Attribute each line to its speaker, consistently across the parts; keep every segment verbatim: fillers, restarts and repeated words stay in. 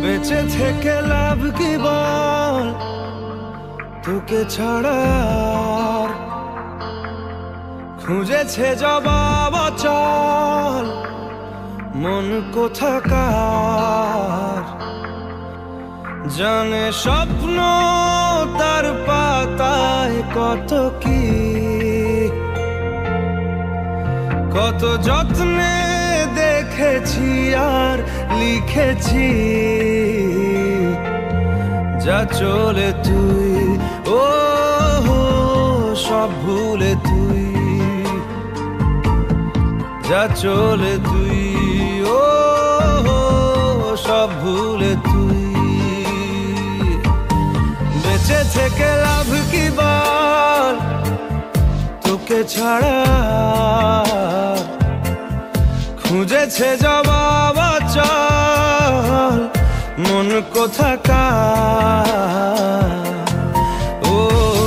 Speaker 1: বেঁচে থেকে লাভ কি বল, তোকে ছাড়া খুঁজেছে জবাব চল মন কোথাকার। জানে স্বপ্ন তার পাতায় কত কি, কত যত্নে দেখেছি আর লিখেছি। যা চলে তুই ও সব ভুলে তুই, যা চলে তুই ও সব ভুলে তুই। বেঁচে থেকে লাভ কি বল, তোকে ছাড়া খুঁজেছে জবাব চল মন কোথাকার। ও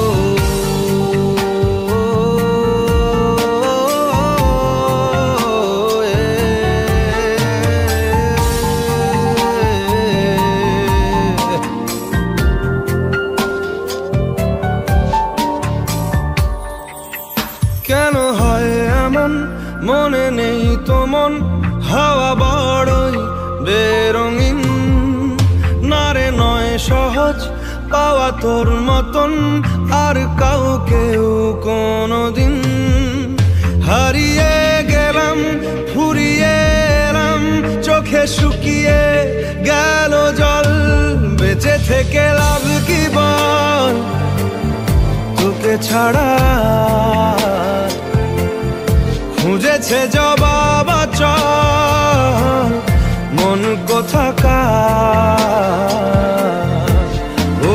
Speaker 1: কেন হয় এমন, মনে নেই তো মন হাওয়া বড়ই বেরঙিন। নারে নয় সহজ পাওয়া তোর মতন আর কাউকেও কোনোদিন। হারিয়ে গেলাম ফুরিয়ে এলাম, চোখে শুকিয়ে গেল জল। বেঁচে থেকে লাভ কি বল, তোকে ছাড়া খুঁজেছে জবাব চল মন কোথাকার। ও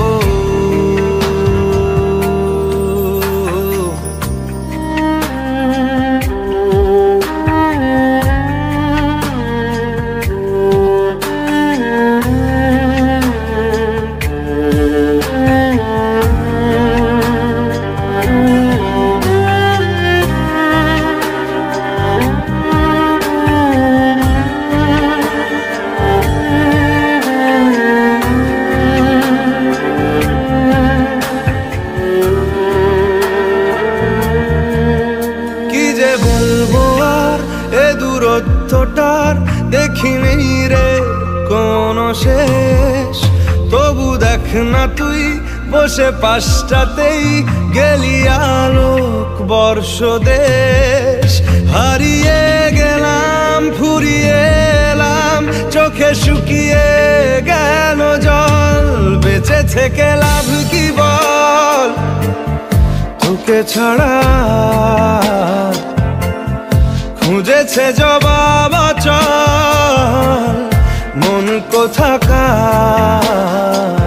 Speaker 1: দূরত্বটার দেখিনি রে কোনো শেষ। তবু দেখ না তুই বসে পাশটাতেই গেলি আলোক বর্ষ দেশ। হারিয়ে গেলাম ফুরিয়ে এলাম, চোখে শুকিয়ে গেল জল। বেঁচে থেকে লাভ কি বল, তোকে ছাড়া খুঁজেছে জবাব চল মন কোথাকার।